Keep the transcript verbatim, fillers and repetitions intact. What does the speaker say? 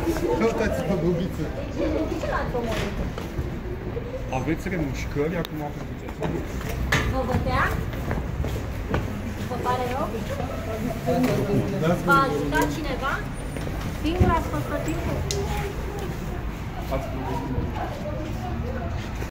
Căutați-vă bubiță. Ce l-ați omorât? Aveți remușcări acum pe bugetul? Vă bătea? Vă pare rău? V-a ajutat cineva? Singur ați fost tot timpul? Ați